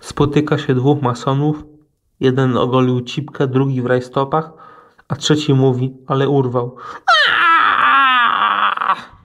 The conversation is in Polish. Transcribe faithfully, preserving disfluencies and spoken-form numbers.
Spotyka się dwóch masonów. Jeden ogolił cipkę, drugi w rajstopach, a trzeci mówi, ale urwał.